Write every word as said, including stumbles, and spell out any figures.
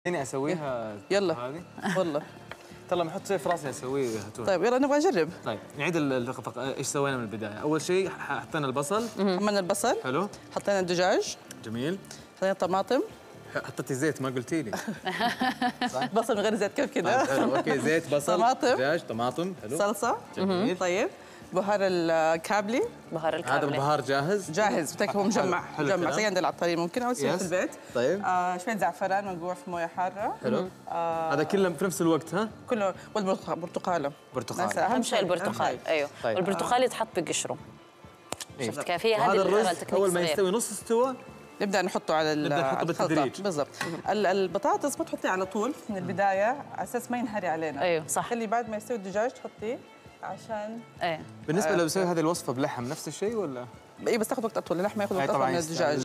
يعني اسويها يلا هذه والله طلع ما احط شيء في راسي اسويه هاتون. طيب يلا نبغى نجرب. طيب نعيد الفق... ايش سوينا من البدايه؟ اول شيء حطينا البصل، حملنا البصل، حلو، حطينا الدجاج، جميل، حطينا طماطم، حطيتي زيت ما قلتي لي. بصل من غير زيت كيف كذا؟ حلو اوكي، زيت، بصل، طماطم، دجاج، طماطم، حلو، صلصه، جميل، طيب بهار الكابلي، بهار الكابلي هذا البهار جاهز؟ جاهز بتاكل هو مجمع مجمع زي عند العطارين ممكن او تسويه في البيت. طيب آه شويه زعفران منقوع في مويه حاره. حلو. آه هذا كله في نفس الوقت ها؟ كله والبرتقاله. برتقال اهم شيء البرتقال، ايوه طيب. والبرتقال يتحط بقشره. إيه؟ شفت كيف هي هذه هذا اللي الرز اول ما يستوي نص استوى نبدا نحطه على نبدا نحطه بالتدريج بالضبط. البطاطس ما تحطيه على طول من البدايه على اساس ما ينهري علينا. ايوه صح. خلي بعد ما يستوي الدجاج تحطيه عشان ايه. بالنسبه لو بسوي هذه الوصفه بلحم نفس الشيء ولا؟ اي بس تاخذ وقت اطول، اللحمه ياخذ وقت اطول من الدجاج.